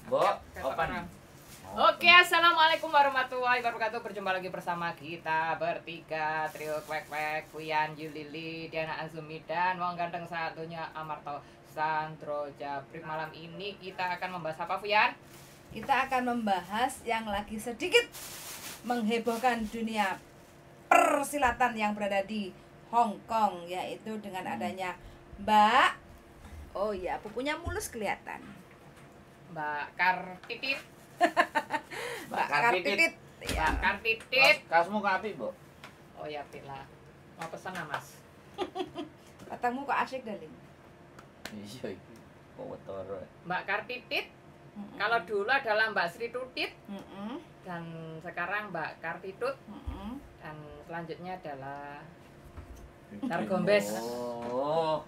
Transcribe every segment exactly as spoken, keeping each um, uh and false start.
Mbok, open. Oke, assalamualaikum warahmatullahi wabarakatuh. Berjumpa lagi bersama kita bertiga trio kwek kwek, Fuyan, Yulili, Diana Azumi dan wong ganteng satunya Amarto Sandro Jabrik. Malam ini kita akan membahas apa, Fuyan? Kita akan membahas yang lagi sedikit menghebohkan dunia persilatan yang berada di Hong Kong, yaitu dengan adanya Mbak, oh ya, pupunya mulus kelihatan, Mbak Kartitit. Mbak Kartitit. Mbak Kartitit. Kasmu kapi, Mbok? Oh ya, Pila. Mau pesan lah, Mas. Katamu kok asik, darling. Iya iki. Kok wetoro. Mbak Kartitit. Mm-mm. Kalau dulu adalah Mbak Sri Tutit Mm-mm. dan sekarang Mbak Kartitut Mm-mm. dan selanjutnya adalah Targombes. Oh.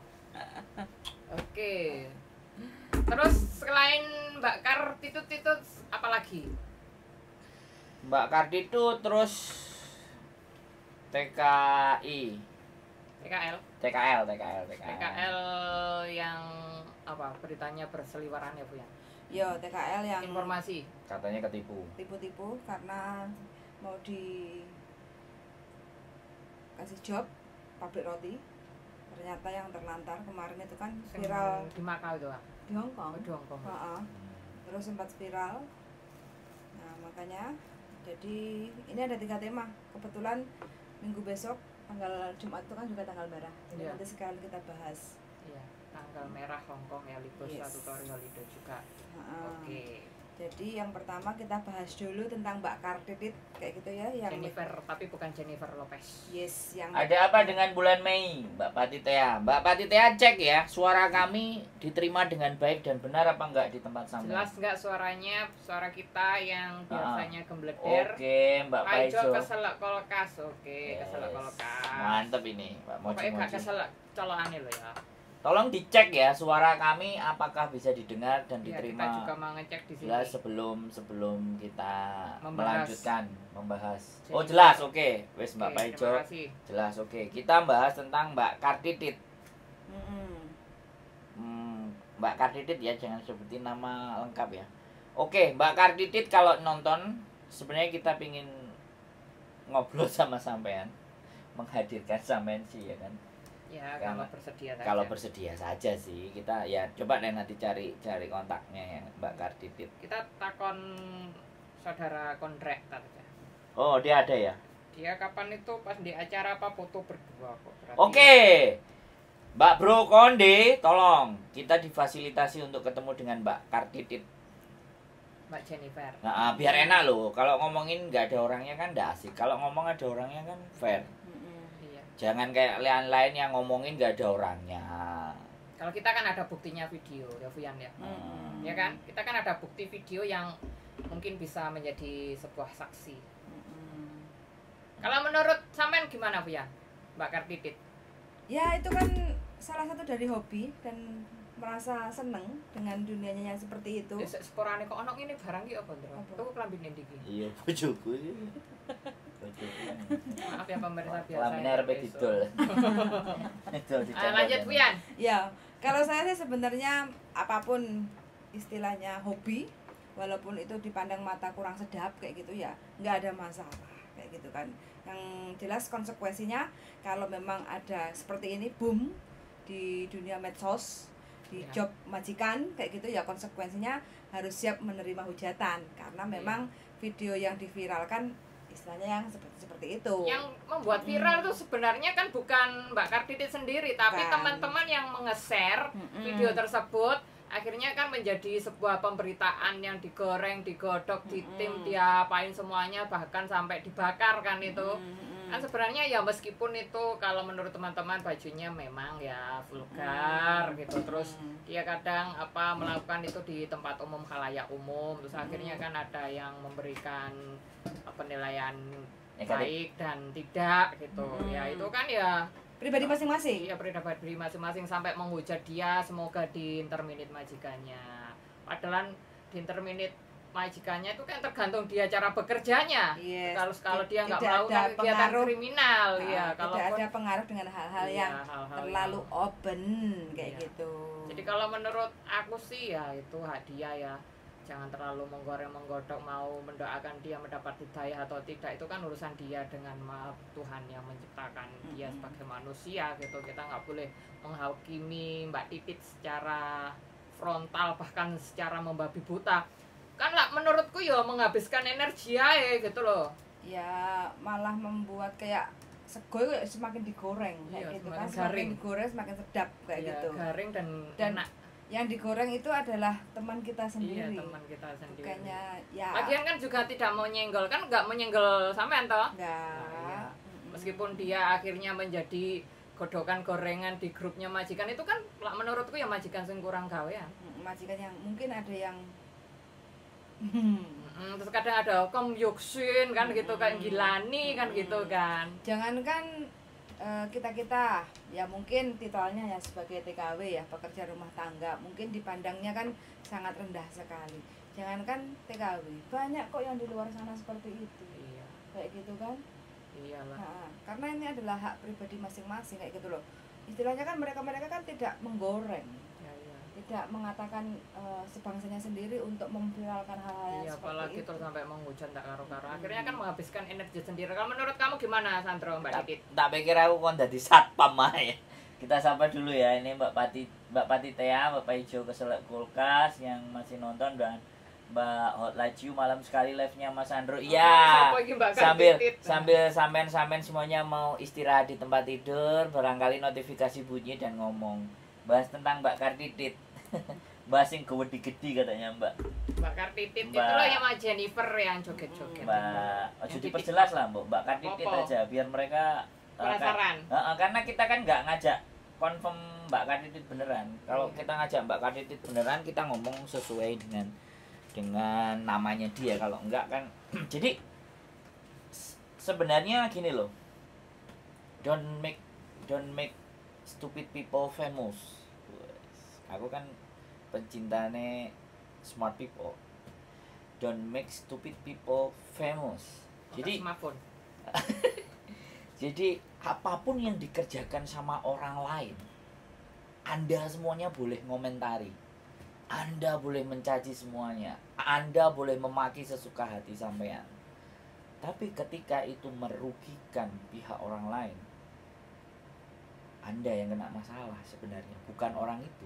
Oke. Terus selain Mbak Kartitut itu apa lagi? Mbak Kartitu terus T K I. T K L. T K L, T K L, T K L. T K L yang apa? Beritanya berseliweran ya, Bu ya. Yo, T K L yang Informasi. Katanya ketipu. tipu-tipu karena mau di kasih job pabrik roti, ternyata yang terlantar kemarin itu kan Sing viral di Makau itu, Pak. di Hong Kong. Oh, di Hong Kong. Ha-ha. Terus sempat viral. Nah, makanya jadi ini ada tiga tema. Kebetulan minggu besok tanggal Jumat itu kan juga tanggal merah. Jadi Iya. nanti sekali kita bahas. Iya, tanggal merah Hong Kong ya, libur Yes. satu tutorial holiday juga. Ha-ha. Oke. Jadi yang pertama kita bahas dulu tentang Mbak Kartitit kayak gitu ya, yang Jennifer, tapi bukan Jennifer Lopez. yes, yang Ada apa dengan bulan Mei, Mbak Patitea? Mbak Patitea cek ya, suara kami diterima dengan baik dan benar apa enggak di tempat sampean? Jelas nggak suaranya, suara kita yang Ah. biasanya gembleder. Oke, Mbak Paijo Paijo. keselak kolkas, oke, Yes. keselak kolkas. Mantep ini, Mbak Pokoknya gak Moji-moji. keselak colokane loh ya. Tolong dicek ya suara kami apakah bisa didengar dan Ya, kita diterima juga mau ngecek di sini. jelas sebelum sebelum kita Membahas. melanjutkan membahas. Jadi- Oh jelas, oke. Wes Mbak Oke, Paijo. terima kasih. Jelas, oke. Kita bahas tentang Mbak Kartitit. Mm-mm. Hmm, Mbak Kartitit ya, jangan sebutin nama lengkap ya. Oke, Mbak Kartitit kalau nonton sebenarnya kita pingin ngobrol sama sampean, menghadirkan sampean sih ya kan. Ya, Karena- kalau bersedia saja. Kalau bersedia saja sih kita ya coba deh nanti cari cari kontaknya ya Mbak Kartitit. Kita takon saudara kontraktor aja. Oh dia ada ya. Dia kapan itu pas di acara apa foto berdua kok. Berarti Oke, Mbak Bro Konde, tolong kita difasilitasi untuk ketemu dengan Mbak Kartitit. Mbak Jennifer. Nah, biar enak loh. Kalau ngomongin nggak ada orangnya kan nggak asik. Kalau ngomong ada orangnya kan fair. Mm-mm. Iya. Jangan kayak lain-lain yang ngomongin nggak ada orangnya. Kalau kita kan ada buktinya video ya, Fuyan ya. Mm-mm. Ya kan? Kita kan ada bukti video yang mungkin bisa menjadi sebuah saksi. Mm-mm. Kalau menurut sampean gimana, Fuyan? Mbak Kartitit. Ya itu kan salah satu dari hobi dan merasa seneng dengan dunianya yang seperti itu. Ya seporane kok ono ngene barang ki apa, Ndro? Apa? Tuku klambine ndi ki? Iya, bojoku sih. Bojoku kan. Maaf ya pemirsa biasa. Kelaminnya arep didol. Didol di Ah, lanjut Fuyan. Ya, kalau saya sih sebenarnya apapun istilahnya hobi, walaupun itu dipandang mata kurang sedap kayak gitu ya, nggak ada masalah kayak gitu kan. Yang jelas konsekuensinya kalau memang ada seperti ini boom di dunia medsos, di Ya. job majikan kayak gitu ya, konsekuensinya harus siap menerima hujatan karena memang video yang diviralkan istilahnya yang seperti seperti itu. Yang membuat viral itu sebenarnya kan bukan Mbak Kartitit sendiri, tapi Bukan. teman-teman yang nge-share Mm-mm. video tersebut akhirnya kan menjadi sebuah pemberitaan yang digoreng, digodok, ditim, Mm-mm. diapain semuanya, bahkan sampai dibakar kan itu. Mm-mm. Kan sebenarnya ya meskipun itu kalau menurut teman-teman bajunya memang ya vulgar gitu, terus Mm. dia kadang apa melakukan itu di tempat umum, khalayak umum, terus akhirnya kan ada yang memberikan penilaian Negatif. baik dan tidak gitu. Mm. Ya itu kan ya Pribadi masing-masing. iya pribadi masing-masing sampai menghujat dia semoga di interminate majikannya. Padahal di interminate majikannya itu kan tergantung dia cara bekerjanya. Yes. Kalau kalau dia nggak Tidak melakukan ada kegiatan pengaruh. kriminal, Nah, ya kalau tidak ada pengaruh dengan hal-hal iya, yang hal-hal terlalu yang- open kayak Iya. gitu. Jadi kalau menurut aku sih ya itu hadiah ya. jangan terlalu menggoreng menggodok, mau mendoakan dia mendapat hidayah atau tidak itu kan urusan dia dengan maaf Tuhan yang menciptakan dia sebagai manusia gitu. Kita nggak boleh menghakimi Mbak Titit secara frontal bahkan secara membabi buta. Kan lah menurutku ya menghabiskan energi aja gitu loh. Ya malah membuat kayak sego kayak semakin digoreng kayak Iya, gitu semakin kan, semakin garing. digoreng semakin sedap kayak Iya, gitu. garing dan, Dan enak. Yang digoreng itu adalah teman kita Iya, sendiri. teman kita sendiri. Bukannya ya. Lagian kan juga tidak mau nyenggol, kan nggak menyenggol sampean toh? Enggak. Nah, iya. Mm-mm. Meskipun dia akhirnya menjadi godokan gorengan di grupnya majikan itu kan lah menurutku ya majikan sing kurang gawean. Mm, majikan yang mungkin ada yang Mm, terus kadang ada kom yuksin kan gitu kan, gilani kan gitu kan. jangankan kita kita ya mungkin titelnya ya sebagai T K W ya, pekerja rumah tangga, mungkin dipandangnya kan sangat rendah sekali. Jangankan T K W, banyak kok yang di luar sana seperti itu. Iya, Kayak gitu kan. iyalah. Nah, karena ini adalah hak pribadi masing-masing kayak gitu loh. Istilahnya kan mereka-mereka kan tidak menggoreng, Ya, iya. tidak mengatakan uh, sebangsanya sendiri untuk memviralkan hal-hal yang Iya, seperti apalagi itu. terus sampai menghujat tak karo-karo. Akhirnya kan menghabiskan energi sendiri. Kalau menurut kamu gimana, Sandro, Mbak tak, Titit? tak pikir aku kon dadi satpam ae. Kita sapa dulu ya, ini Mbak Pati, Mbak Pati Tea, Mbak Paijo Keselak Kulkas yang masih nonton, dan Mbak Hot Laju malam sekali live-nya Mas Sandro. Iya. Siapa iki Mbak Sambil Titit? sambil sampean-sampean semuanya mau istirahat di tempat tidur, barangkali notifikasi bunyi dan ngomong bahas tentang Mbak Kartitit. Bahas yang gede-gede katanya Mbak. Mbak Kartitit itu Mbak- loh yang sama Jennifer yang joget-joget. Mbak, ojo Yang diperjelas lah Mbak, Mbak Kartitit Apa? aja biar mereka eh, Penasaran. kan- eh, eh, karena kita kan nggak ngajak confirm Mbak Kartitit beneran. Kalau Iya. kita ngajak Mbak Kartitit beneran, kita ngomong sesuai dengan dengan namanya dia. Kalau enggak kan jadi s- sebenarnya gini loh. Don't make don't make stupid people famous. Wes, aku kan pencintane smart people. Don't make stupid people famous. Jadi smartphone. jadi apapun yang dikerjakan sama orang lain, Anda semuanya boleh ngomentari. Anda boleh mencaci semuanya. Anda boleh memaki sesuka hati sampean. Tapi ketika itu merugikan pihak orang lain, Anda yang kena masalah sebenarnya, bukan orang itu.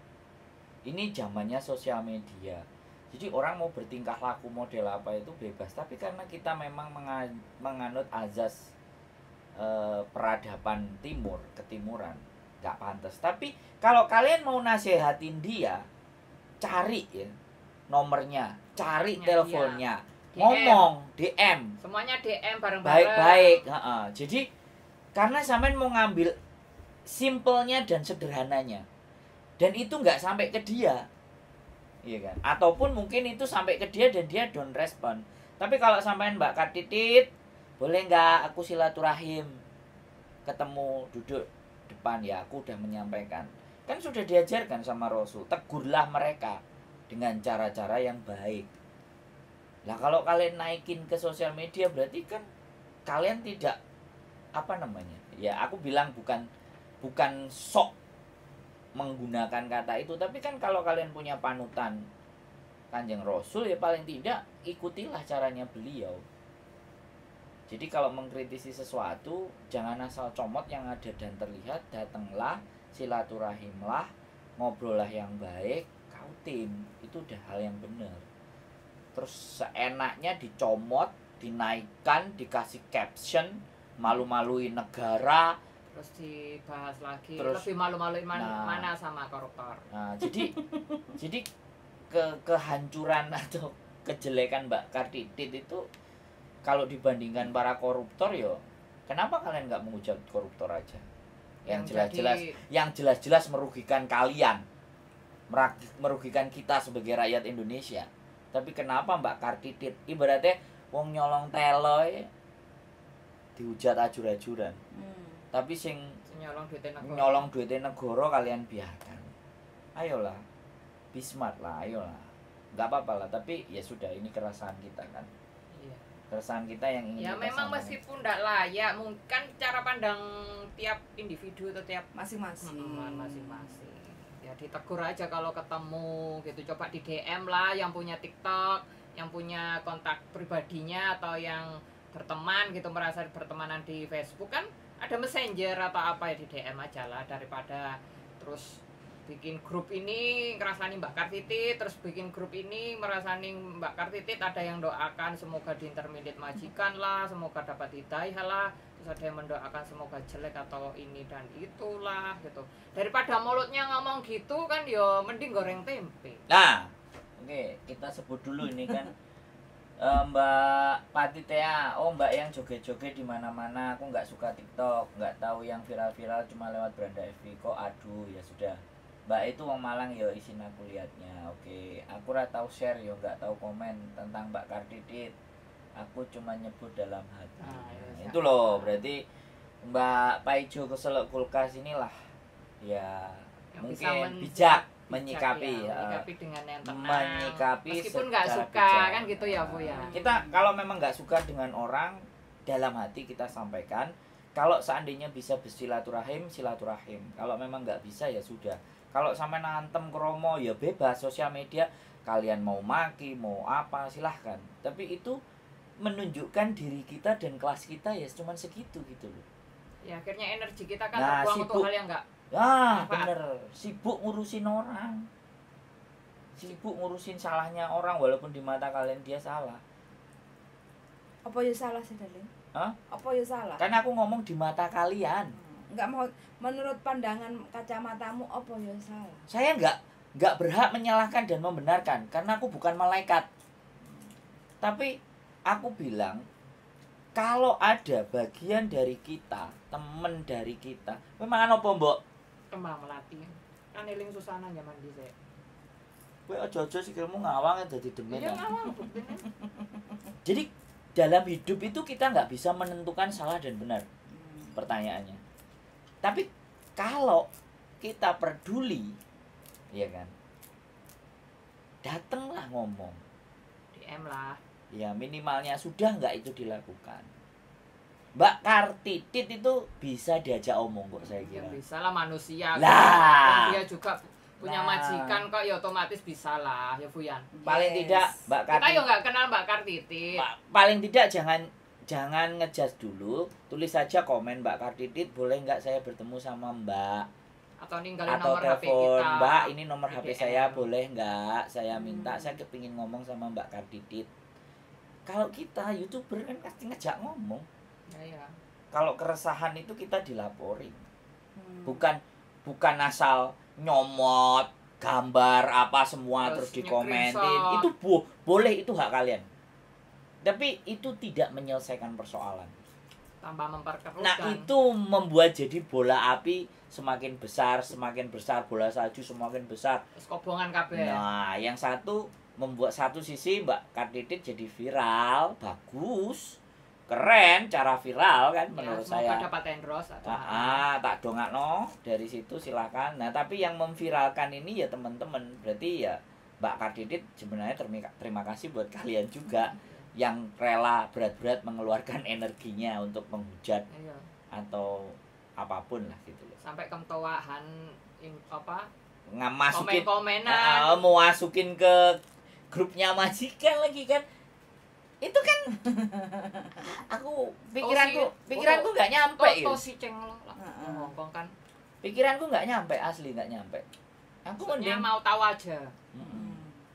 Ini zamannya sosial media. Jadi orang mau bertingkah laku model apa itu bebas. Tapi karena kita memang menga- menganut azas eh, peradaban timur, ketimuran, nggak pantas. Tapi kalau kalian mau nasehatin dia, cari ya nomornya, cari Nomornya teleponnya, D M. ngomong D M, Semuanya D M bareng-bareng. baik-baik. Heeh. Jadi karena sampean mau ngambil simpelnya dan sederhananya, dan itu nggak sampai ke dia, iya kan? Ataupun mungkin itu sampai ke dia dan dia don't respon. Tapi kalau sampean Mbak Kartitit, boleh nggak aku silaturahim, ketemu duduk depan, ya aku udah menyampaikan. Kan sudah diajarkan sama Rasul, tegurlah mereka dengan cara-cara yang baik. Lah kalau kalian naikin ke sosial media berarti kan kalian tidak apa namanya? Ya aku bilang bukan bukan sok menggunakan kata itu, tapi kan kalau kalian punya panutan Kanjeng Rasul, ya paling tidak ikutilah caranya beliau. Jadi kalau mengkritisi sesuatu jangan asal comot yang ada dan terlihat, datanglah, silaturahimlah, ngobrollah yang baik, kau tim, itu udah hal yang benar. Terus seenaknya dicomot, dinaikkan, dikasih caption, malu-maluin negara. Terus dibahas lagi, Terus- lebih malu-maluin man- Nah. mana sama koruptor. Nah, jadi jadi ke kehancuran atau kejelekan Mbak Kartitit itu kalau dibandingkan para koruptor, yo kenapa kalian nggak menghujat koruptor aja? Yang Yang jelas-jelas jadi- yang jelas-jelas merugikan kalian, merag- merugikan kita sebagai rakyat Indonesia. Tapi kenapa Mbak Kartitit ibaratnya wong nyolong teloy dihujat ajur-ajuran, Hmm. tapi sing Nyolong duit negara. nyolong duitnya negara kalian biarkan. Ayolah, be smart lah, ayolah. Nggak apa-apa lah, tapi ya sudah, ini keresahan kita kan. Iya. Keresahan kita yang ingin Ya kita memang sampaikan. meskipun tidak layak, mungkin cara pandang tiap individu atau tiap Masing-masing. Hmm, masing-masing. Ya ditegur aja kalau ketemu gitu, coba di D M lah yang punya TikTok, yang punya kontak pribadinya atau yang berteman gitu, merasa bertemanan di Facebook kan ada Messenger atau apa ya, di D M aja lah, daripada terus bikin grup ini ngerasani Mbak Kartitit, terus bikin grup ini merasani Mbak Kartitit, ada yang doakan semoga di intermediate majikan lah, semoga dapat hidayah lah, terus ada yang mendoakan semoga jelek atau ini dan itulah gitu. Daripada mulutnya ngomong gitu kan, yo mending goreng tempe. Nah, oke, kita sebut dulu ini kan eh, Mbak Patitea. Oh, Mbak yang joget-joget di mana-mana. Aku nggak suka TikTok, nggak tahu yang viral-viral, cuma lewat Beranda F B. Kok aduh, ya sudah. Mbak itu wong Malang ya, isin aku liatnya. Oke, aku ora tahu share yo, nggak tahu komen tentang Mbak Kartitit. Aku cuma nyebut dalam hati. Nah, ya, Itu loh, berarti Mbak Paijo keselok kulkas inilah ya Yang bisa mungkin men- bijak bijak menyikapi ya, ya. menyikapi dengan yang tenang, Menyikapi meskipun nggak secara suka bijak. kan gitu ya Bu ya. Kita kalau memang nggak suka dengan orang, dalam hati kita sampaikan. Kalau seandainya bisa bersilaturahim, silaturahim. Kalau memang nggak bisa ya sudah. Kalau sampai nantem kromo ya bebas, sosial media kalian mau maki, mau apa silahkan. Tapi itu menunjukkan diri kita dan kelas kita ya cuman segitu gitu loh. Ya akhirnya energi kita kan Nah, terbuang sibuk. untuk hal yang nggak. Ah, Manfaat. bener. Sibuk ngurusin orang. Sibuk ngurusin salahnya orang walaupun di mata kalian dia salah. Apa ya salah sih, Darling? Hah? Apa ya salah? Kan aku ngomong di mata kalian. Enggak mau, menurut pandangan kacamatamu apa ya salah? Saya nggak nggak berhak menyalahkan dan membenarkan karena aku bukan malaikat. Tapi aku bilang kalau ada bagian dari kita, temen dari kita, memang apa mbok? Kembang melati kan eling susana zaman dhisik. Kowe aja-aja sikilmu ngawang dadi demen. Iya ya. ngawang buktine. Jadi dalam hidup itu kita nggak bisa menentukan salah dan benar. Pertanyaannya. Tapi kalau kita peduli, ya kan, datanglah ngomong. D M lah. Ya minimalnya sudah nggak itu dilakukan. Mbak Kartitit itu bisa diajak omong kok saya Ya kira. bisa lah manusia. Lah. Kan dia juga punya Nah. majikan kok, ya otomatis bisa lah ya Bu Yan. Paling Yes. tidak Mbak Kita yo Kartitit, nggak kenal Mbak Kartitit. Pa- paling tidak jangan jangan ngejudge dulu, tulis saja komen Mbak Kartitit, boleh nggak saya bertemu sama Mbak? Atau ninggalin Atau nomor H P telepon kita. Mbak, ini nomor H P B B M. saya boleh nggak saya minta, Hmm. saya kepingin ngomong sama Mbak Kartitit. Kalau kita youtuber kan pasti ngejak ngomong. Ya, ya. Kalau keresahan itu kita dilaporin, Hmm. bukan bukan asal nyomot gambar apa semua terus, Terus dikomentin. nge-screenshot. Itu bo boleh, itu hak kalian. Tapi itu tidak menyelesaikan persoalan. Tambah memperkeruh Nah, kan. itu membuat jadi bola api semakin besar, semakin besar, bola salju semakin besar. Terus kobongan kabeh. Nah, yang satu membuat satu sisi Mbak Kartitit jadi viral, bagus, keren, cara viral kan Ya, menurut semoga saya. dapat endorse atau Ah, ah, tak dongakno dari situ silakan. Nah, tapi yang memviralkan ini ya teman-teman. Berarti ya Mbak Kartitit sebenarnya terima, terima kasih buat kalian juga yang rela berat-berat mengeluarkan energinya untuk menghujat Iya. atau apapun lah gitu loh. Sampai kemtoahan in- apa? Ngamasukin Komen-komenan. ah, mau masukin ke grupnya majikan lagi kan. Itu kan aku pikiranku Oh, si- pikiranku nggak nyampe Toto gitu. si cenglo lah. Heeh. Ngomong kan. Pikiranku nggak nyampe, asli nggak nyampe. Aku Maksudnya mending mau tahu aja. Mm-mm. Hmm.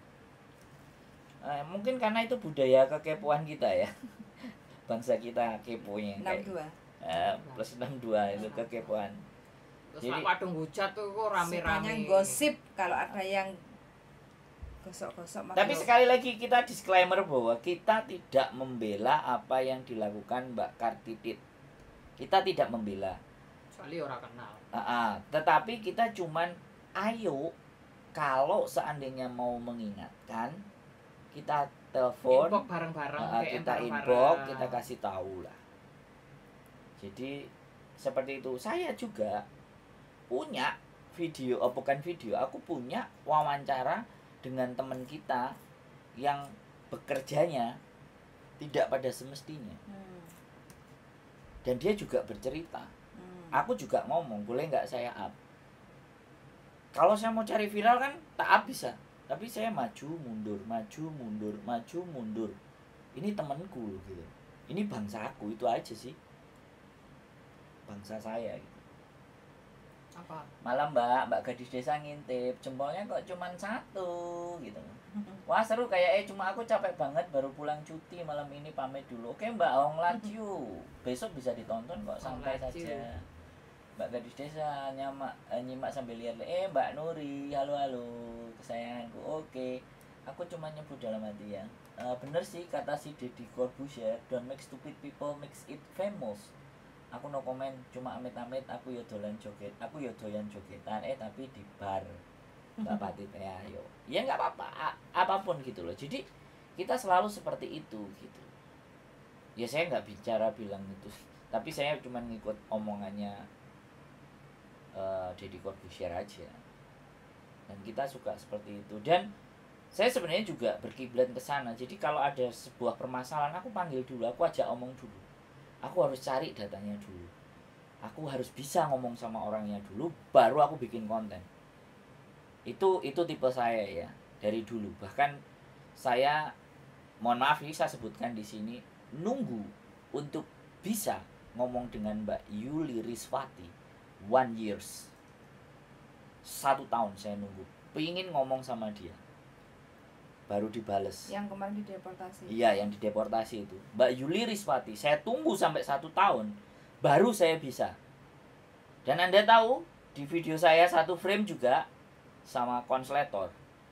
Eh, mungkin karena itu budaya kekepoan kita ya. Bangsa kita keponya enam kayak dua. eh, plus enam dua itu kekepoan. Terus Jadi- Jadi, wadung hujat tuh kok Sukanya rame-rame. gosip, kalau ada yang gosok-gosok maka Tapi sekali lagi kita disclaimer bahwa kita tidak membela apa yang dilakukan Mbak Kartitit. Kita tidak membela. Soalnya orang kenal. Ah, ah. Tetapi kita cuman ayo kalau seandainya mau mengingatkan kita telepon, Inbox bareng-bareng, ah, D M kita bareng-bareng. inbox, kita kasih tahu lah. Jadi seperti itu. Saya juga punya video, oh bukan video, aku punya wawancara dengan teman kita yang bekerjanya tidak pada semestinya. Hmm. Dan dia juga bercerita. Hmm. Aku juga ngomong, boleh nggak saya up? Kalau saya mau cari viral kan tak bisa, tapi saya maju mundur, maju mundur, maju mundur. Ini temanku loh gitu. Ini bangsaku, itu aja sih. Bangsa saya gitu. Apa? Malam mbak, mbak gadis desa ngintip, jempolnya kok cuman satu gitu. Wah seru kayak eh cuma aku capek banget baru pulang cuti malam ini pamit dulu. Oke mbak, Hong Laju. Besok bisa ditonton kok, santai saja. Mbak gadis desa nyamak eh, nyimak sambil lihat eh Mbak Nuri, halo halo kesayanganku. Oke, aku cuma nyebut dalam hati ya. Uh, bener sih kata si Deddy Corbuzier, don't make stupid people makes it famous. Aku no comment, cuma amit-amit aku yo dolan joget, aku yo doyan jogetan eh tapi di bar. Mbak Patit ya yo. Ya nggak apa-apa, a- apapun gitu loh. Jadi kita selalu seperti itu gitu. Ya saya nggak bicara bilang itu, tapi saya cuma ngikut omongannya uh, Deddy Corbuzier aja. Dan kita suka seperti itu. Dan saya sebenarnya juga berkiblat ke sana. Jadi kalau ada sebuah permasalahan aku panggil dulu, aku ajak omong dulu. Aku harus cari datanya dulu. Aku harus bisa ngomong sama orangnya dulu, baru aku bikin konten. Itu itu tipe saya ya dari dulu. Bahkan saya, mohon maaf ini saya sebutkan di sini, nunggu untuk bisa ngomong dengan Mbak Yuli Rizwati one years. Satu tahun saya nunggu, pengen ngomong sama dia. Baru dibales. Yang kemarin dideportasi. Iya, yang dideportasi itu. Mbak Yuli Rizwati, saya tunggu sampai satu tahun, baru saya bisa. Dan Anda tahu, di video saya satu frame juga sama konsletor.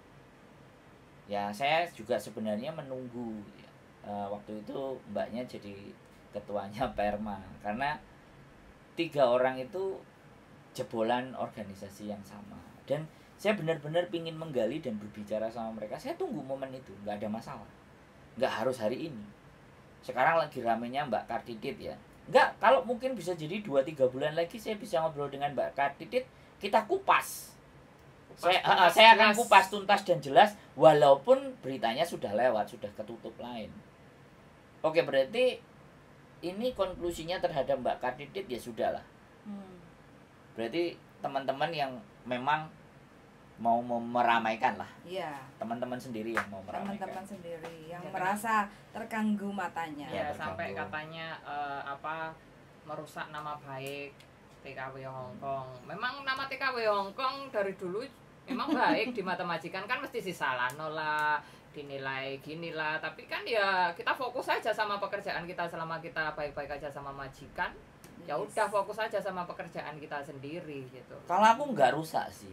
Ya, saya juga sebenarnya menunggu. E, waktu itu mbaknya jadi ketuanya Perma. Karena tiga orang itu jebolan organisasi yang sama. Dan saya benar-benar pingin menggali dan berbicara sama mereka. Saya tunggu momen itu, nggak ada masalah. Nggak harus hari ini. Sekarang lagi ramenya Mbak Kartidit ya. Nggak, kalau mungkin bisa jadi dua tiga bulan lagi saya bisa ngobrol dengan Mbak Kartidit. Kita kupas. kupas saya, tuntas, uh, saya akan kupas tuntas dan jelas. Walaupun beritanya sudah lewat, sudah ketutup lain. Oke, berarti ini konklusinya terhadap Mbak Kartidit ya sudahlah. Hmm. Berarti teman-teman yang memang mau meramaikan lah, iya. Teman-teman sendiri yang mau meramaikan. Teman-teman sendiri yang ya, merasa terganggu matanya. Ya, ya sampai katanya uh, apa merusak nama baik T K W Hongkong. Memang nama T K W Hongkong dari dulu memang baik di mata majikan kan mesti si Salano lah, dinilai gini lah. Tapi kan ya kita fokus aja sama pekerjaan kita selama kita baik-baik aja sama majikan. Ya udah fokus aja sama pekerjaan kita sendiri gitu. Kalau aku nggak rusak sih.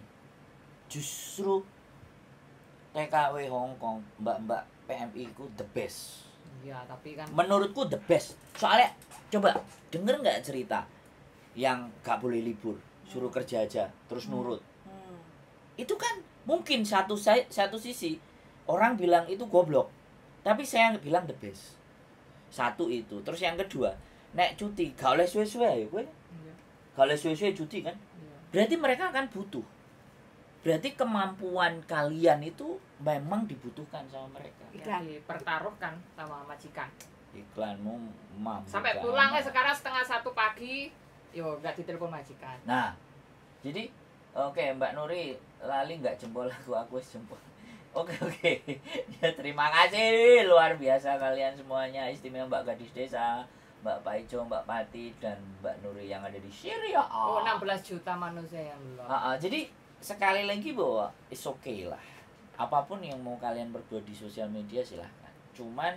Justru T K W Hongkong, mbak-mbak P M I ku the best. Ya, tapi kan menurutku the best. Soalnya coba denger nggak cerita yang nggak boleh libur, suruh kerja aja, terus nurut. Hmm. Hmm. Itu kan mungkin satu satu sisi orang bilang itu goblok, tapi saya bilang the best. Satu itu, terus yang kedua, nek cuti gak oleh suwe-suwe ya gue. Iya. Gak oleh suwe-suwe cuti kan? Iya. Berarti mereka akan butuh. Berarti kemampuan kalian itu memang dibutuhkan sama mereka. Ya, dipertaruhkan sama majikan. Iklanmu mampu. Sampai pulangnya sekarang setengah satu pagi, yo nggak ditelepon majikan. Nah, jadi oke okay, Mbak Nuri lali nggak jempol aku aku jempol. Oke okay, oke. Okay. Ya terima kasih luar biasa kalian semuanya, istimewa Mbak Gadis Desa, Mbak Paijo, Mbak Pati dan Mbak Nuri yang ada di Syria. Oh, enam belas juta manusia yang belum. Uh, uh, jadi sekali lagi bahwa it's okay lah. Apapun yang mau kalian berbuat di sosial media silahkan. Cuman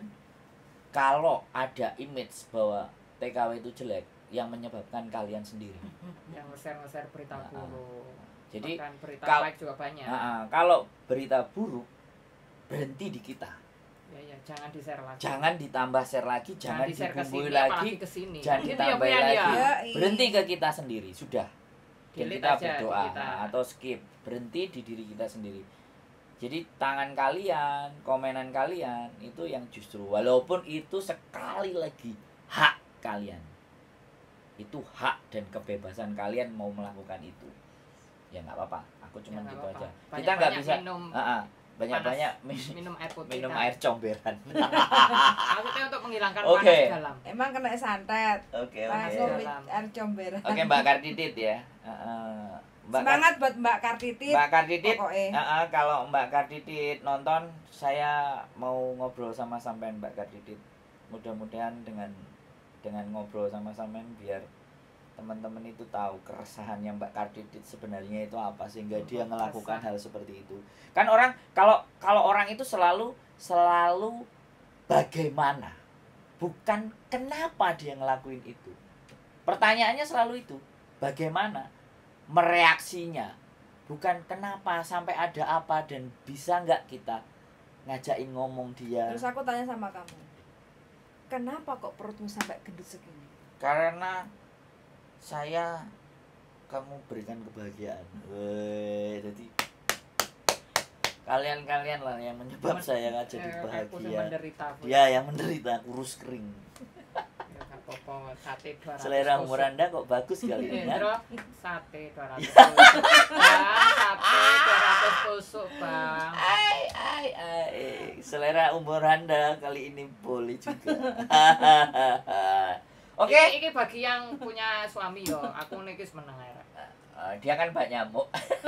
kalau ada image bahwa T K W itu jelek yang menyebabkan kalian sendiri. Yang nge-share-nge-share berita nah, buruk. Jadi berita baik juga banyak. Nah, kalau berita buruk berhenti di kita. Ya, ya, jangan di-share lagi. Jangan ditambah share lagi, jangan, jangan dibumbui lagi. Kesini. Jangan gitu ditambah ya, lagi. Ya. Berhenti ke kita sendiri, sudah. Dan kita aja, berdoa kita. atau skip, berhenti di diri kita sendiri. Jadi tangan kalian, komenan kalian itu yang justru walaupun itu sekali lagi hak kalian. Itu hak dan kebebasan kalian mau melakukan itu. Ya nggak apa-apa, aku cuma ya, gitu apa-apa. Aja. Banyak, kita nggak bisa minum uh-uh, banyak-banyak minum, minum air putih. Minum air comberan. Maksudnya untuk menghilangkan okay. panas dalam. Emang kena santet. Oke, okay, oke. okay. Air comberan. Oke, okay, Mbak Kartidit ya. Uh, Mbak Semangat buat Mbak Kartitit. Mbak Kartitit, Pokoknya. uh, uh, kalau Mbak Kartitit nonton, saya mau ngobrol sama sampean Mbak Kartitit. Mudah-mudahan dengan dengan ngobrol sama sampean biar teman-teman itu tahu keresahannya Mbak Kartitit sebenarnya itu apa sehingga dia melakukan hal seperti itu. Kan orang kalau kalau orang itu selalu selalu bagaimana, bukan kenapa dia ngelakuin itu. Pertanyaannya selalu itu, bagaimana mereaksinya, bukan kenapa sampai ada apa dan bisa nggak kita ngajakin ngomong dia. Terus aku tanya sama kamu, kenapa kok perutmu sampai gendut segini? Karena saya kamu berikan kebahagiaan. Weh, jadi kalian-kalian lah yang menyebab Men- saya nggak jadi Eh, aku bahagia. yang menderita. aku. Dia yang menderita kurus kering. Ya, nggak apa-apa, sate dua ratus Selera tusuk. umur Anda kok bagus kali ini kan? Indro, sate dua ratus tusuk. Bang, sate dua ratus tusuk, Bang. Ai, ai, ai. Selera umur Anda kali ini boleh juga. Oke. Iki, iki bagi yang punya suami yo, aku niki wis meneng ae. Rek. Eh, dia kan banyak nyamuk.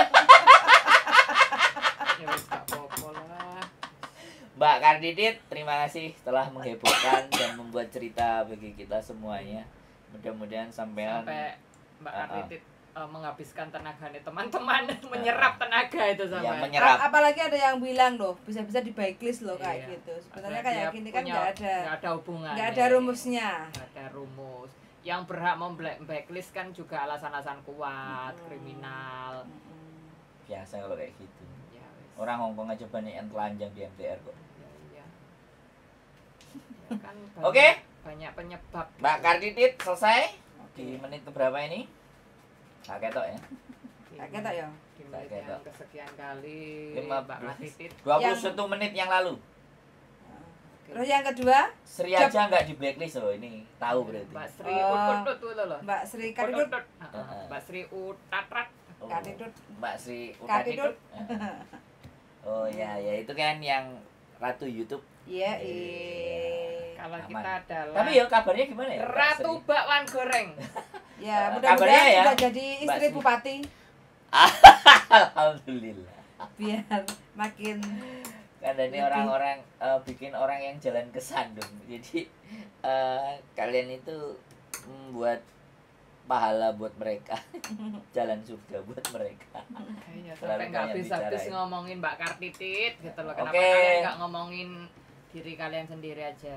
Ya wis gak apa-apa lah. Mbak Kartitit, terima kasih telah menghebohkan dan membuat cerita bagi kita semuanya. Mudah-mudahan sampean Sampai Mbak Ah, ah. Kartitit eh, menghabiskan tenaga nih teman-teman, menyerap tenaga itu ya sampai. menyerap. A- apalagi ada yang bilang loh, bisa-bisa di backlist loh kayak Iya. gitu. Sebenarnya Ada- kayak dia gini kan punya- nggak ada, nggak ada hubungan. nggak ada rumusnya. Nggak ada rumus. Yang berhak memblacklist kan juga alasan-alasan kuat, Mm-mm. kriminal. Mm-mm. Biasa kalau kayak gitu. Ya wis. Orang Hongkong aja banyak yang telanjang di M T R kok. Ya, iya. Ya kan banyak, Oke. banyak penyebab. Mbak gitu. Kartitit selesai Oke. di menit keberapa ini? Nah, ketok ya. Di- Tak ketok ya. Di menit Tak ketok. yang kesekian kali Lima Mbak belas. Kartitit. dua puluh satu menit yang lalu. Terus yang kedua, Sri Job- aja nggak di blacklist loh ini. Tahu berarti. Mbak Sri Oh. Utut tuh loh. Mbak Sri Utut. Kartitut. Ah, ah. Mbak Sri Utatrat. Oh, Kartitut. Mbak Sri Kartitut. Utatitut. Oh ya, ya itu kan yang ratu YouTube. Iya, Iya. iya. Kalau Aman. kita adalah Tapi ya kabarnya gimana ya? Mbak Ratu Sri? Bakwan Goreng. Ya, Eh, mudah-mudahan kabarnya ya, sudah jadi Mbak istri Sri. bupati Alhamdulillah. biar makin Karena ini Lebih. orang-orang eh, bikin orang yang jalan ke sandung. Jadi eh, kalian itu membuat pahala buat mereka, jalan surga buat mereka. Kayaknya Selalu sampai nggak kalian habis-habis bicarain. ngomongin Mbak Kartitit gitu loh. Kenapa Oke. kalian nggak ngomongin diri kalian sendiri aja?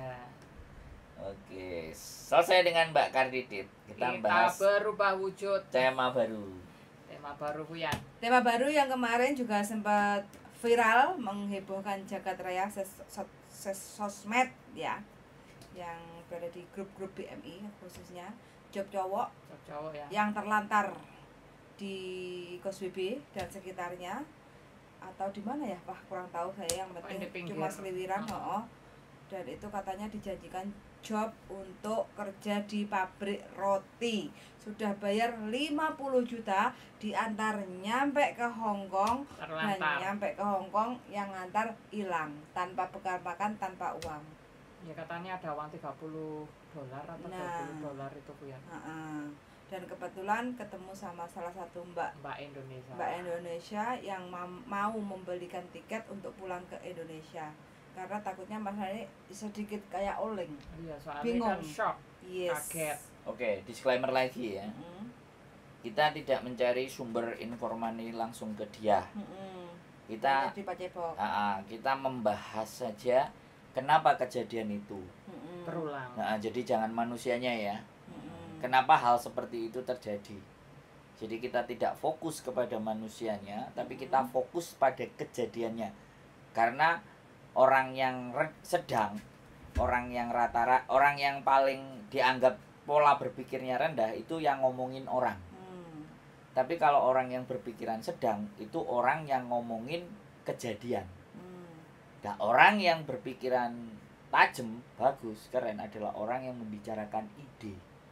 Oke, selesai dengan Mbak Kartitit. Kita Kita bahas berubah wujud. tema baru. Tema baru Fuyan. tema baru yang kemarin juga sempat viral menghebohkan jagat raya ses, sos, ses- sosmed ya, yang berada di grup-grup B M I khususnya job cowok Cowok ya. yang terlantar di Kos B B dan sekitarnya atau di mana ya, wah kurang tahu saya, yang penting di pinggir. cuma seliwiran. Oh. Oh. Dan itu katanya dijanjikan job untuk kerja di pabrik roti, sudah bayar lima puluh juta, diantar nyampe ke Hong Kong dan Terlantar. nyampe ke Hong Kong yang ngantar hilang tanpa bekal makan, tanpa uang. Ya katanya ada uang tiga puluh dolar atau Nah. dua puluh dolar itu Fuyan. Heeh. Dan kebetulan ketemu sama salah satu mbak Mbak Indonesia. Mbak Indonesia yang mam- mau membelikan tiket untuk pulang ke Indonesia karena takutnya masalahnya sedikit kayak oleng. Iya, soalnya Bingung. kan shock. Yes. Kaget. Oke, disclaimer lagi ya. Mm-mm. Kita tidak mencari sumber informasi langsung ke dia. Mm-mm. Kita Jadi pacebok. ah, ah, kita membahas saja kenapa kejadian itu. Mm-mm. Berulang. Nah, jadi jangan manusianya ya. Mm-mm. Kenapa hal seperti itu terjadi? Jadi kita tidak fokus kepada manusianya, tapi kita Mm. fokus pada kejadiannya. Karena orang yang re- sedang, orang yang rata-rata, orang yang paling dianggap pola berpikirnya rendah itu yang ngomongin orang. Mm. Tapi kalau orang yang berpikiran sedang itu orang yang ngomongin kejadian. Mm. Nah, orang yang berpikiran tajam, bagus, keren adalah orang yang membicarakan ide.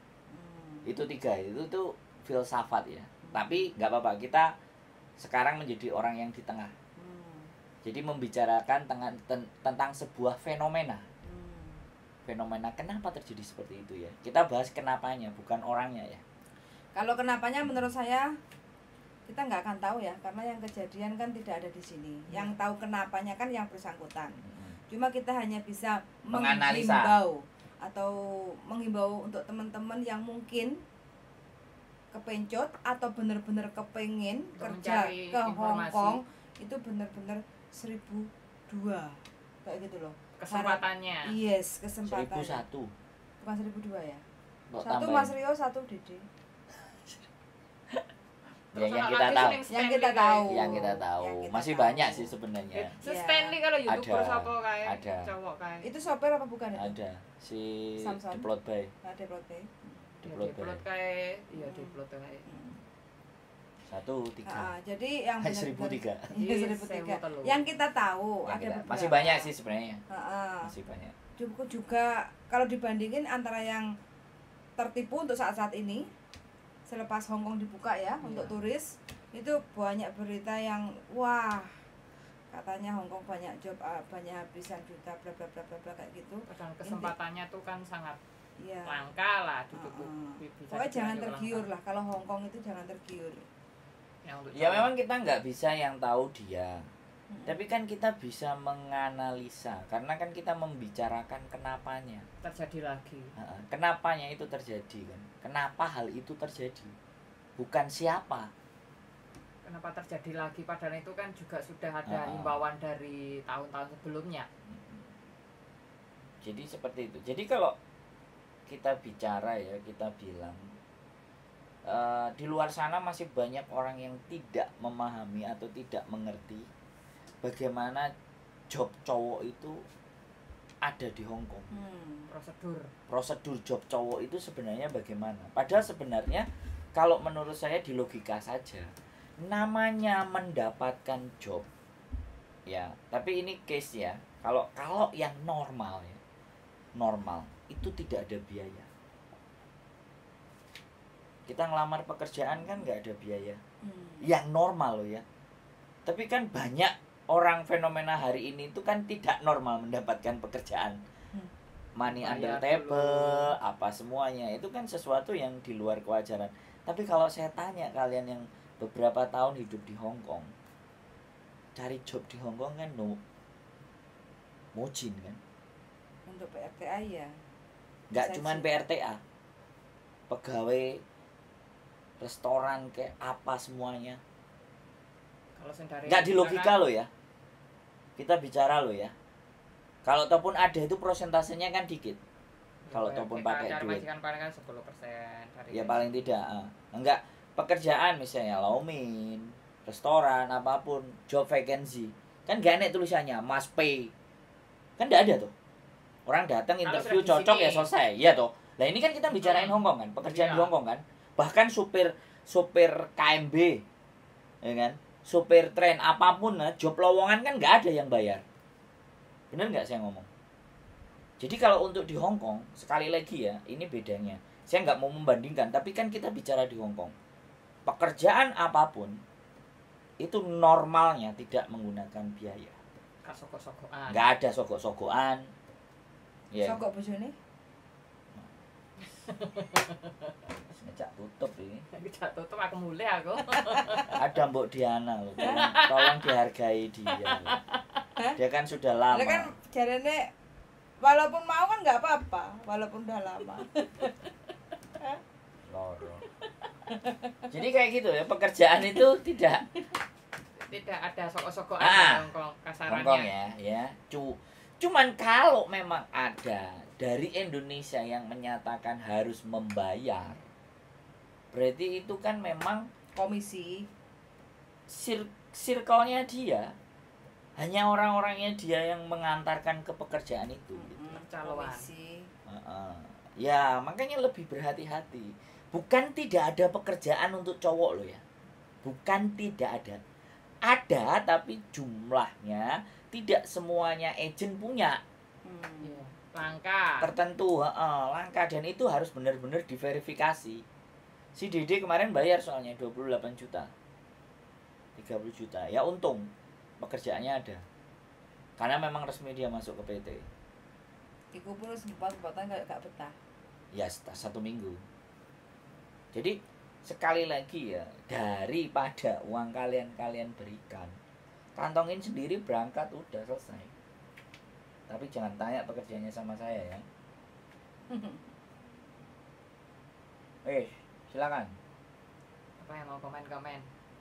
Mm. Itu tiga, itu tuh filsafat ya. Tapi nggak apa-apa, kita sekarang menjadi orang yang di tengah. Mm. Jadi membicarakan tengan- ten- tentang sebuah fenomena. Mm. Fenomena kenapa terjadi seperti itu ya. Kita bahas kenapanya, bukan orangnya ya. Kalau kenapanya menurut saya kita nggak akan tahu ya, karena yang kejadian kan tidak ada di sini. Ya. Yang tahu kenapanya kan yang bersangkutan. Hmm. Cuma kita hanya bisa Menganalisa. menghimbau atau menghimbau untuk teman-teman yang mungkin kepencot atau benar-benar kepengen Untuk kerja mencari ke Hong informasi. Kong, itu benar-benar seribu dua kayak gitu loh. Kesempatannya. Yes, seribu kesempatan. satu Bukan seribu dua ya. Kok Satu tambahin? Mas Rio, satu Dede. Ya, yang ono kita lagi tahu. sing Yang Stanley kita kayak tahu. yang kita tahu Yang kita masih tahu. banyak sih sebenarnya. gitu. Se Ya. Stanley kalau youtuber Ada. siapa kayak Ada. cowok kayak. Itu sopir apa bukan itu? Ada si Samson. Diplot Bay. Ada Prote. Ya, Diplot Bay. diplot kayak iya Hmm. diplot kayak. Satu tiga. Ah, jadi yang Hai, seribu tiga. Iya, Iya, seribu tiga. sewu telu. Yang kita tahu Yang ada kita- beberapa. masih banyak sih sebenarnya. Ah, ah. Masih banyak. Cukup juga kalau dibandingin antara yang tertipu untuk saat-saat ini selepas Hong Kong dibuka ya Iya. untuk turis, itu banyak berita yang wah katanya Hong Kong banyak job, ah, banyak habisan juta bla bla bla bla bla kayak gitu. Padahal kesempatannya tuh kan sangat Iya. langka lah duduk Ah, ah. bisa Pokoknya jangan dibilang tergiur langka. lah, kalau Hong Kong itu jangan tergiur. Yang untuk Ya cowok. memang kita nggak bisa yang tahu dia. Mm-mm. Tapi kan kita bisa menganalisa karena kan kita membicarakan kenapanya. terjadi lagi. Heeh, kenapanya itu terjadi kan? Kenapa hal itu terjadi? Bukan siapa. Kenapa terjadi lagi padahal itu kan juga sudah ada Ah. himbauan dari tahun-tahun sebelumnya. Jadi seperti itu. Jadi kalau kita bicara ya, kita bilang eh, di luar sana masih banyak orang yang tidak memahami atau tidak mengerti bagaimana job cowok itu ada di Hong Kong. Hmm. Prosedur. Prosedur job cowok itu sebenarnya bagaimana? Padahal sebenarnya kalau menurut saya di logika saja, namanya mendapatkan job, ya. Tapi ini case ya. Kalau kalau yang normal ya, normal itu tidak ada biaya. Kita ngelamar pekerjaan kan nggak ada biaya. Hmm. Yang normal loh ya. Tapi kan banyak orang fenomena hari ini itu kan tidak normal mendapatkan pekerjaan. Hmm. Money Bayar under dulu. table, apa semuanya itu kan sesuatu yang di luar kewajaran. Tapi kalau saya tanya kalian yang beberapa tahun hidup di Hong Kong, cari job di Hong Kong kan no mojin kan, Untuk P R T A ya. nggak Bisa cuman sih. P R T A, pegawai restoran kayak apa semuanya, Kalau sing dari nggak di kita logika kan lo ya. Kita bicara lo ya. Kalau ataupun ada itu persentasenya kan dikit. Kalau ya, ataupun kita pakai cari duit. majikan paling kan sepuluh persen dari Ya paling tidak. ah. Enggak, pekerjaan misalnya lawmin, restoran, apapun, job vacancy. Kan gak enak tulisannya, must pay. Kan enggak ada tuh. Orang datang Kalau interview sudah di cocok sini. ya selesai. Iya toh. Nah, ini kan kita bicarain Hmm. Hong Kong kan, pekerjaan Iya. di Hong Kong kan. Bahkan supir supir K M B, ya kan? Supir tren apapun, nah, job lowongan kan nggak ada yang bayar. Bener nggak saya ngomong? Jadi kalau untuk di Hong Kong, sekali lagi ya, ini bedanya. Saya nggak mau membandingkan, tapi kan kita bicara di Hong Kong. Pekerjaan apapun, itu normalnya tidak menggunakan biaya. kasok-sokokan. Nggak ada sogok-sogokan. Ya, Sogok bojone. ngejak tutup ini. Tidak tutup aku mulai aku. Ada Mbok Diana loh. Tolong, tolong dihargai dia. loh. Dia kan sudah lama. Lah kan jarene walaupun mau kan nggak apa-apa, walaupun udah lama. Loro. Jadi kayak gitu ya, pekerjaan itu tidak Tidak ada sokok-sokokan Ah, di Hongkong kasarannya. Hongkong ya, ya. Cu cuman kalau memang ada dari Indonesia yang menyatakan harus membayar, berarti itu kan memang Komisi. sir circle-nya dia, hanya orang-orangnya dia yang mengantarkan ke pekerjaan itu. gitu. Mm-mm, Percaloan. Komisi. Heeh. Ya, makanya lebih berhati-hati. Bukan tidak ada pekerjaan untuk cowok loh ya. Bukan tidak ada. Ada, tapi jumlahnya tidak semuanya agent punya. Hmm. Iya. Langka. Tertentu, heeh, langka dan itu harus benar-benar diverifikasi. Si Dede kemarin bayar soalnya dua puluh delapan juta. tiga puluh juta. Ya untung pekerjaannya ada. Karena memang resmi dia masuk ke P T. Iku pun sempat sempatan kayak gak betah. Ya, seta- satu minggu. Jadi sekali lagi ya, daripada uang kalian kalian berikan, kantongin sendiri berangkat udah selesai. Tapi jangan tanya pekerjaannya sama saya ya. Eh, silakan. Apa yang mau komen-komen?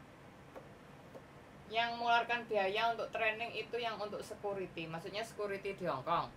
Yang mengeluarkan biaya untuk training itu yang untuk security, maksudnya security di Hong Kong.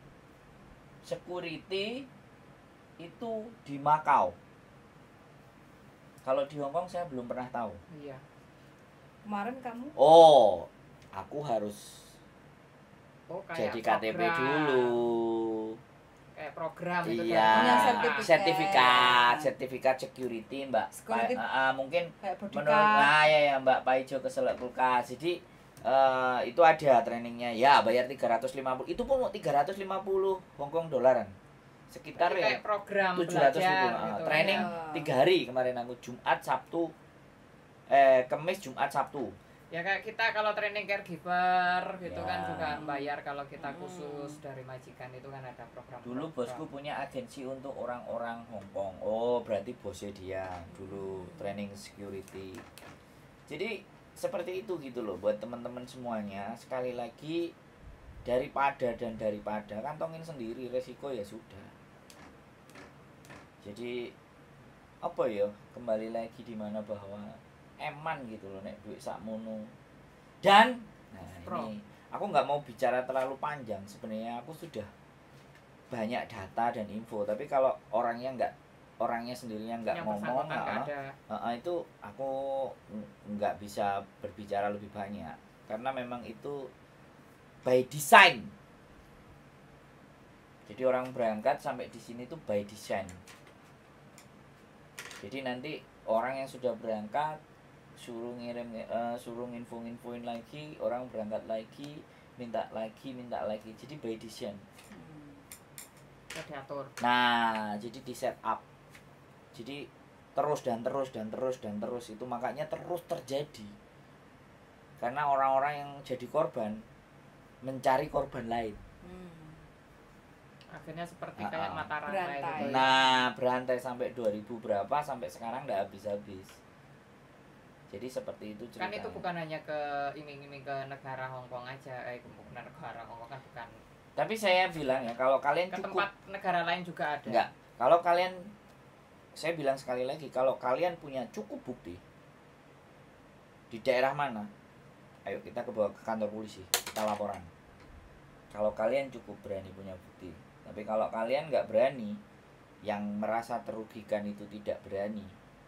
Security itu di Macau. Kalau di Hong Kong saya belum pernah tahu. Iya. Kemarin kamu Oh, aku harus Oh, kayak jadi K T P program. dulu. Kayak program itu Iya, Punya dari- sertifikat. sertifikat, sertifikat security, Mbak. Security. Pa- ah, ah, mungkin kayak menurut bodyguard. nah ya ya Mbak Paijo keselak kulkas. Jadi eh, itu ada trainingnya. Ya, bayar tiga ratus lima puluh. Itu pun mau tiga ratus lima puluh Hongkong dolaran. Sekitar Berarti ya kayak program tujuh ratus ribu. belajar Ah, gitu. training Ya. tiga hari kemarin aku, Jumat, Sabtu, eh Kamis, Jumat, Sabtu. Ya kayak kita kalau training caregiver gitu Ya. kan juga bayar kalau kita Hmm. khusus dari majikan itu kan ada program. Dulu bosku punya agensi untuk orang-orang Hong Kong. Oh, berarti bosnya dia dulu training security. Jadi seperti itu gitu loh buat teman-teman semuanya. Sekali lagi, daripada dan daripada kantongin sendiri, resiko ya sudah. Jadi apa ya, kembali lagi di mana bahwa eman gitu loh nek duit sakmono. Dan nah Pro. ini aku nggak mau bicara terlalu panjang, sebenarnya aku sudah banyak data dan info, tapi kalau orangnya nggak orangnya sendirinya nggak yang ngomong, bersangkutan nggak ah, ada. ah, ah, itu aku n- nggak bisa berbicara lebih banyak karena memang itu by design. Jadi orang berangkat sampai di sini tuh by design. Jadi nanti orang yang sudah berangkat suruh ngirim eh, suruh nginfo-nginfoin lagi, orang berangkat lagi, minta lagi, minta lagi. Jadi by design. Hmm. Bisa diatur. Nah, jadi di set up. Jadi terus dan terus dan terus dan terus itu makanya terus terjadi. Karena orang-orang yang jadi korban mencari korban lain. Hmm. Akhirnya seperti Ah, kayak ah. mata rantai Berantai. gitu. Nah, berantai sampai dua ribu berapa sampai sekarang nggak habis-habis. Jadi seperti itu Kan ceritanya. itu bukan hanya ke iming-iming ke negara Hong Kong aja, eh bukan negara Hong Kong kan bukan. Tapi saya bilang ya, kalau kalian Ke cukup tempat negara lain juga ada. enggak, kalau kalian saya bilang sekali lagi, kalau kalian punya cukup bukti di daerah mana, ayo kita ke bawah ke kantor polisi, kita laporan. Kalau kalian cukup berani punya bukti, tapi kalau kalian nggak berani, yang merasa terugikan itu tidak berani,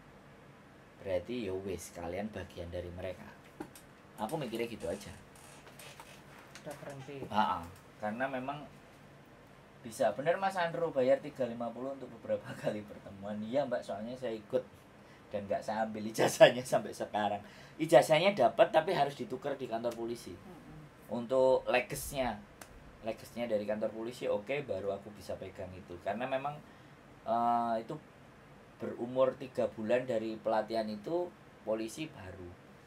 berarti ya wes kalian bagian dari mereka. Aku mikirnya gitu aja. Udah berhenti. Ah, ah. Karena memang bisa bener Mas Andro bayar tiga ratus lima puluh untuk beberapa kali pertemuan. Iya Mbak, soalnya saya ikut dan nggak saya ambil ijazahnya sampai sekarang. Ijazahnya dapat tapi harus ditukar di kantor polisi. Hmm. Untuk legesnya, legesnya dari kantor polisi oke, baru aku bisa pegang itu. Karena memang eh, itu berumur tiga bulan dari pelatihan itu polisi baru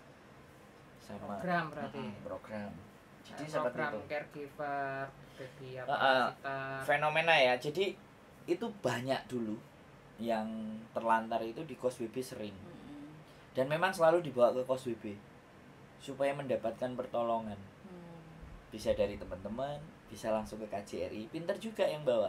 sama Program berarti. Mm, program. Jadi Kayak seperti program itu. caregiver, bagi apa Ah, ah. kita. Fenomena ya, jadi itu banyak dulu yang terlantar itu di kos W B sering, Hmm. dan memang selalu dibawa ke kos W B supaya mendapatkan pertolongan, Hmm. bisa dari teman-teman, bisa langsung ke K J R I. Pinter juga yang bawa,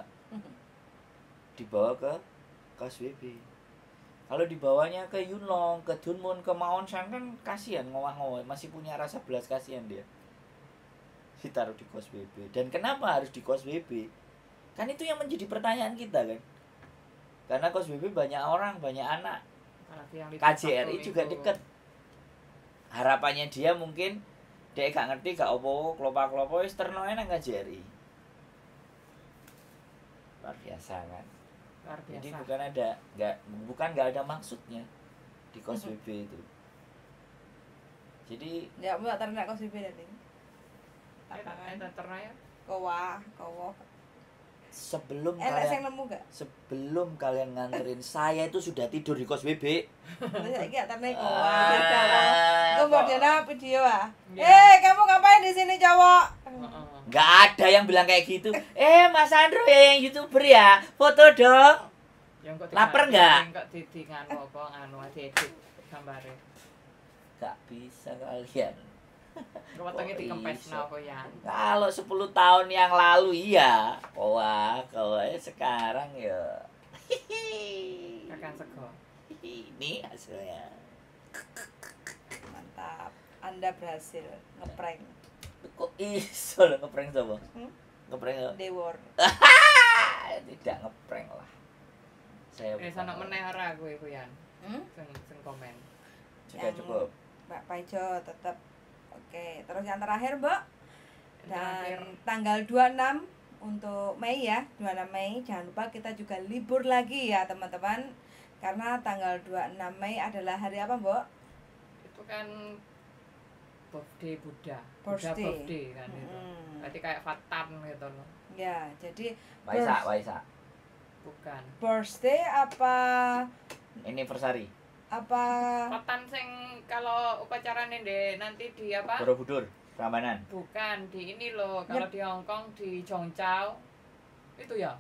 dibawa ke kos W B. Kalau dibawanya ke Yunlong, ke Dunmun, ke Maon Shan kan kasihan, ngowah-ngowah, masih punya rasa belas kasihan dia, ditaruh di kos W B. Dan kenapa harus di kos W B? Kan itu yang menjadi pertanyaan kita kan. Karena kos W B banyak orang, banyak anak. Apalagi yang K J R I satu juga minggu. deket. Harapannya dia mungkin dia gak ngerti gak opo klopa-klopo wis terno nang K J R I. Luar biasa kan. Luar biasa. Jadi bukan ada nggak bukan nggak ada maksudnya di kos W B itu. Jadi Ya, mbak ternak kos bibir nanti. Eh, eh, terna ya. Kowa, kowo. sebelum Enak kalian sing nemu gak? sebelum kalian nganterin saya itu sudah tidur di kos W B. Terus saiki gak ternak kowa. Ah, Gue mau kok- dia video ah. Iya. Eh, kamu ngapain di sini, cowok? Heeh. Nggak ada yang bilang kayak gitu. Eh Mas Andro ya yang YouTuber ya, foto dong. Yang kok Laper diganti, nggak? Kok didi nganu apa nganu diedit gambare. Gak bisa kalian. Kewetenge Kok dikempesno iso? apa ya. Kalau sepuluh tahun yang lalu iya. Wah, kalau sekarang ya. Kakan sego. Ini hasilnya. Mantap. Anda berhasil ngeprank. Kok iso lo ngeprank coba? Hmm? Ngeprank apa? Dewor. Tidak ngeprank lah. Saya Eh bukan sono orang. meneh ora kowe Kuyan. Hmm? Sing sing komen. Juga Yang cukup. Mbak Paijo tetap oke. Terus yang terakhir, Mbak. Terakhir. Dan tanggal dua puluh enam untuk Mei ya, dua puluh enam Mei. Jangan lupa kita juga libur lagi ya, teman-teman. Karena tanggal dua puluh enam Mei adalah hari apa, Mbak? Itu kan birthday Buddha. Buddha Birthday. birthday kan itu. Mm-mm. Berarti kayak Fatan gitu loh. Ya, jadi Waisak, birth- Waisak. Bukan. birthday apa Anniversary. apa Fatan sing kalau upacarane ndek nanti di apa? Borobudur, Prambanan. Bukan di ini loh, kalau di Hong Kong di Zhongzhou itu ya.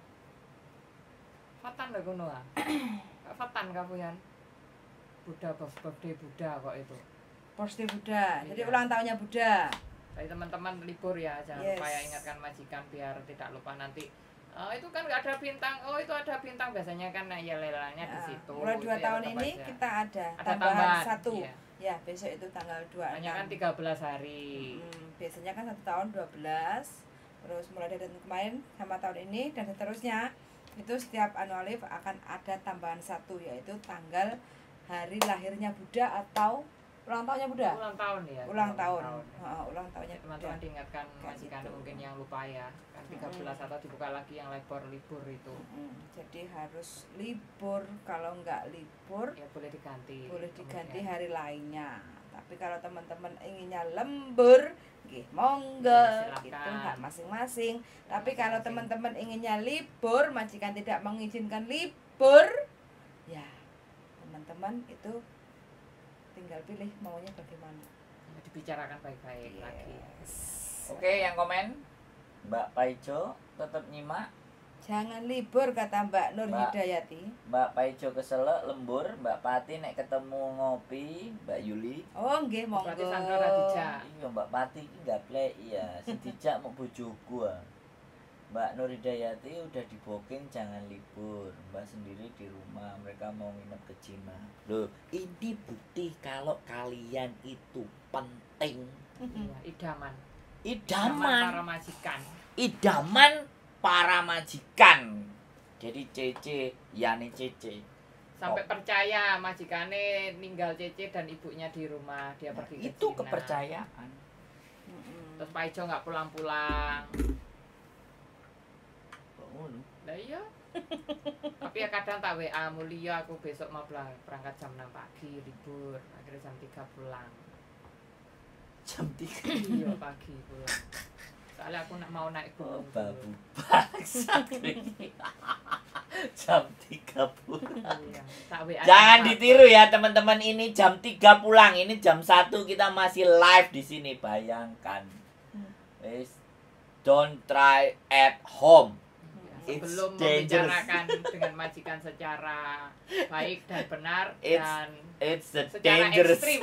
Fatan lho kono ah. Fatan kapuyan. Buddha birthday Buddha kok itu. birthday Buddha. Jadi Iya. ulang tahunnya Buddha. Jadi teman-teman libur ya, jangan Yes. lupa ya ingatkan majikan biar tidak lupa nanti. Oh, itu kan nggak ada bintang. Oh, itu ada bintang biasanya kan nah, ya lelanya di Ya, situ. mulai dua Itu ya tahun tetap ini aja. kita ada, ada tambahan tambahan satu. Iya. Ya, besok itu tanggal dua puluh Hanya enam. kan tiga belas hari. Hmm, biasanya kan satu tahun dua belas. Terus mulai dari tahun kemarin sama tahun ini dan seterusnya. Itu setiap annual leave akan ada tambahan satu, yaitu tanggal hari lahirnya Buddha atau ulang tahunnya Buddha. Ulang tahun ya. Ulang tahun. ya. Ha, ulang tahunnya Buddha. Teman-teman diingatkan Kayak majikan gitu. mungkin yang lupa ya. Kan tiga belas atau dibuka lagi yang libur-libur itu. Hmm, jadi harus libur. Kalau nggak libur Ya boleh diganti. boleh diganti kemudian. hari lainnya. Tapi kalau teman-teman inginnya lembur, nggih monggo, Ya, silakan. itu hak masing-masing. Tapi kalau Masing-masing. teman-teman inginnya libur, majikan tidak mengizinkan libur, ya teman-teman itu tinggal pilih maunya bagaimana. Ya, dibicarakan baik-baik lagi. Yes. Oke, yang komen Mbak Paijo tetap nyimak. Jangan libur kata Mbak Nur Mbak. Hidayati. Mbak Paijo keselak lembur, Mbak Pati nek ketemu ngopi, Mbak Yuli. Oh nggih monggo. Berarti Sandra Radija. Iya Mbak Pati iki nggak play iya, setijak mau bojoku ah. Mbak Nur Hidayati udah di booking jangan libur. Mbak sendiri di rumah, mereka mau nginep ke Cina. Loh, ini bukti kalau kalian itu penting. Iya, idaman. Idaman. para majikan. Idaman para majikan. Jadi Cece, Yani Cece. Sampai Oh. percaya majikane ninggal Cece dan ibunya di rumah, dia Nah, pergi ke itu Cina. kepercayaan. Mm-mm. Terus Pak Ijo nggak pulang-pulang. Oh, Lah iya. Tapi ya kadang tak W A Mulia aku besok mau pulang- berangkat jam enam pagi libur, akhirnya jam tiga pulang. jam tiga. Iya pagi pulang. Soalnya aku nak mau naik Oh, gunung. babu bangsat ini. jam tiga pulang. Iya, tak W A. Jangan jam ditiru ya teman-teman, ini jam tiga pulang, ini jam satu kita masih live di sini. Bayangkan. Wes, don't try at home. Iya, It's sebelum dangerous. membicarakan dengan majikan secara baik dan benar It's dan It's a secara dangerous. ekstrim.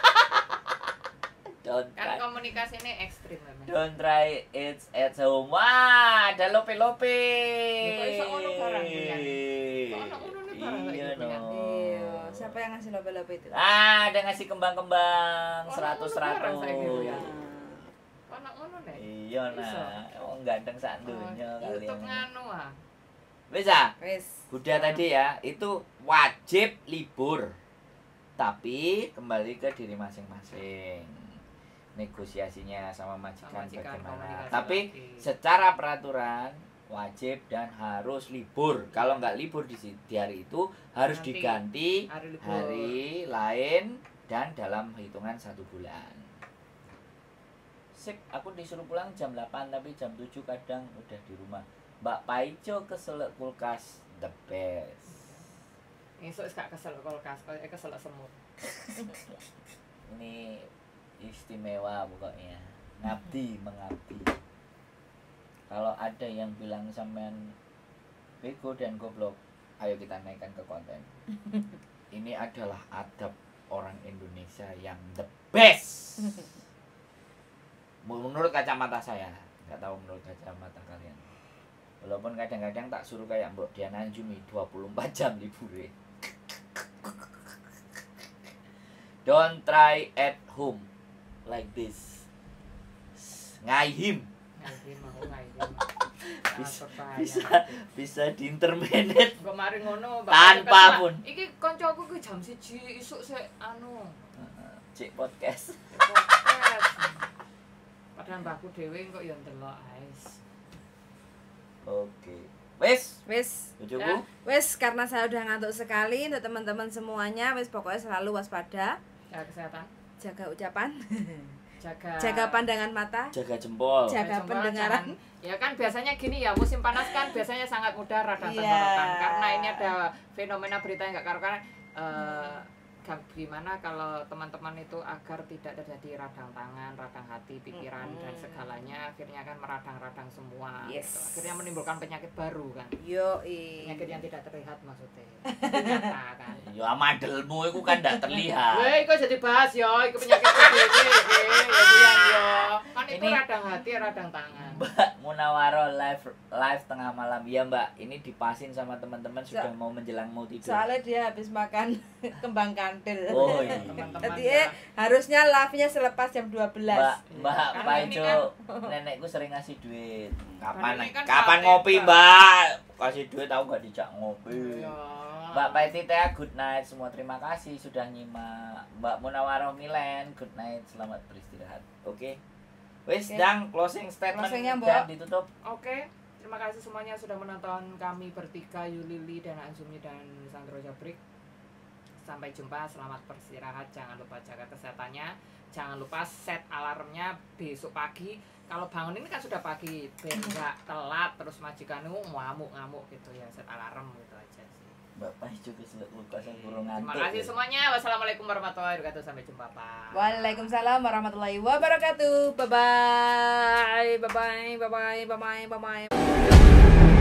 Don't Kan try. komunikasi ini ekstrim memang. Don't try it at home. Wah, ada lope-lope. Ya, kok iso ngono barang, Bu, ya? Kok ono ngono nih barang kayak Iya gitu, ya? no. Iya, siapa yang ngasih lobe-lobe itu? Ah, ada ngasih kembang-kembang Ono seratus ngono barang seratus. saiki, Bu, ya? Nah, Kok ono ngono nih? Iya Iso. nah, oh ganteng sak dunya Oh, kalian. YouTube nganu ah. Bisa. wes. Buddha tadi ya, itu wajib libur. Tapi kembali ke diri masing-masing. Negosiasinya sama majikan, Sama majikan, bagaimana. komunikasi Tapi lagi. secara peraturan wajib dan harus libur. Kalau nggak libur di, si- di hari itu harus Nanti diganti hari libur. hari lain dan dalam hitungan satu bulan. Sip, aku disuruh pulang jam delapan tapi jam tujuh kadang udah di rumah. Mbak Paijo keselak kulkas the best. Esuk wis gak kesel kulkas, kok kesel semut. Ini istimewa pokoknya. Ngabdi mengabdi. Kalau ada yang bilang sampean bego dan goblok, ayo kita naikkan ke konten. Ini adalah adab orang Indonesia yang the best. Menurut kacamata saya, nggak tahu menurut kacamata kalian. Walaupun kadang-kadang tak suruh kayak Mbok Diana Anjumi dua puluh empat jam liburan. Don't try at home like this. Ngaihim. Ngaihim mau ngaihim. Bisa, bisa bisa di interminate kemarin ngono tanpa pun. Iki koncoku ku jam siji isuk sik anu cek podcast. podcast. Padahal mbahku dhewe kok ya ndelok ae. Oke. Wes, Wes, bojoku. wes karena saya udah ngantuk sekali. Untuk teman-teman semuanya, wes pokoknya selalu waspada, jaga kesehatan, jaga ucapan, jaga jaga pandangan mata, jaga jempol. jaga Jempol, pendengaran. jangan- ya kan biasanya gini ya, musim panas kan biasanya sangat mudah radang Iya. tenggorokan karena ini ada fenomena berita yang nggak karu-karuan. eh, gam- gimana kalau teman-teman itu agar tidak terjadi radang tangan, radang hati, pikiran Mm-mm. dan segalanya akhirnya kan meradang-radang semua Yes. gitu. Akhirnya menimbulkan penyakit baru kan, Yo, penyakit yang tidak terlihat maksudnya. Itu nyata kan. Ya madelmu itu kan tidak terlihat. Weh, kok jadi bahas yo, itu penyakit gede ya yo. Kan itu Ini- radang hati, radang tangan. Mbak Munawaro live live tengah malam. Iya Mbak, ini dipasin sama teman-teman sudah So- mau menjelang mau tidur. soalnya dia habis makan kembang kandel. Oh iya. Teman-teman Jadi ya. eh, harusnya live-nya selepas jam dua Mbak, belas. Mbak Karena Pak ini Ijo, kan- nenekku sering ngasih duit. Karena Kapan ini kan kapan Pak ngopi Teta. Mbak? Kasih duit tahu gak dijak ngopi. Iya. Mbak Paiti Tea, good night semua. Terima kasih sudah nyimak. Mbak Munawaro Milen, good night. Selamat beristirahat. Oke. Wis, Oke. dang closing statement Closingnya, Mbak. dan ditutup. Oke, terima kasih semuanya sudah menonton kami bertiga, Yulili dan Anzumi dan Sandro Jabrik. Sampai jumpa, selamat beristirahat. Jangan lupa jaga kesehatannya. Jangan lupa set alarmnya besok pagi. Kalau bangun ini kan sudah pagi, biar nggak telat terus majikanmu ngamuk-ngamuk gitu ya. Set alarm gitu aja sih. Mbak Pak Ijo keselak luka saya burung Terima ngantuk. kasih ya. semuanya. Wassalamualaikum warahmatullahi wabarakatuh. Sampai jumpa, Pak. Waalaikumsalam warahmatullahi wabarakatuh. Bye bye. Bye bye. Bye bye. Bye bye. Bye bye.